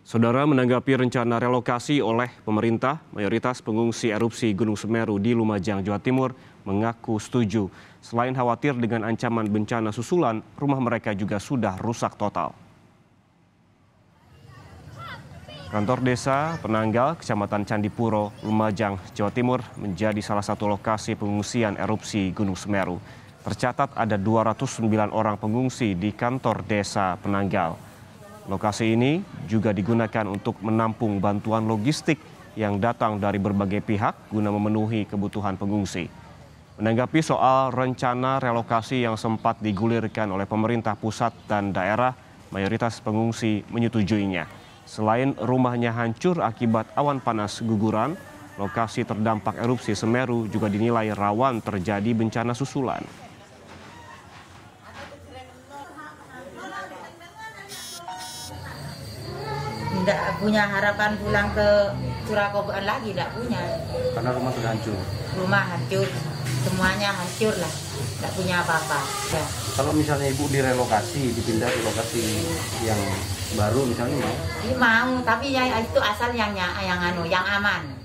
Saudara, menanggapi rencana relokasi oleh pemerintah, mayoritas pengungsi erupsi Gunung Semeru di Lumajang, Jawa Timur mengaku setuju. Selain khawatir dengan ancaman bencana susulan, rumah mereka juga sudah rusak total. Kantor Desa Penanggal, Kecamatan Candipuro, Lumajang, Jawa Timur menjadi salah satu lokasi pengungsian erupsi Gunung Semeru. Tercatat ada 209 orang pengungsi di kantor Desa Penanggal. Lokasi ini juga digunakan untuk menampung bantuan logistik yang datang dari berbagai pihak guna memenuhi kebutuhan pengungsi. Menanggapi soal rencana relokasi yang sempat digulirkan oleh pemerintah pusat dan daerah, mayoritas pengungsi menyetujuinya. Selain rumahnya hancur akibat awan panas guguran, lokasi terdampak erupsi Semeru juga dinilai rawan terjadi bencana susulan. Tidak punya harapan pulang ke Surakoboan lagi, tidak punya. Karena rumah sudah hancur. Rumah hancur, semuanya hancur lah, tidak punya apa-apa. Ya. Kalau misalnya ibu direlokasi, dipindah ke lokasi yang baru misalnya mau? Mau, tapi ya itu asal yang aman.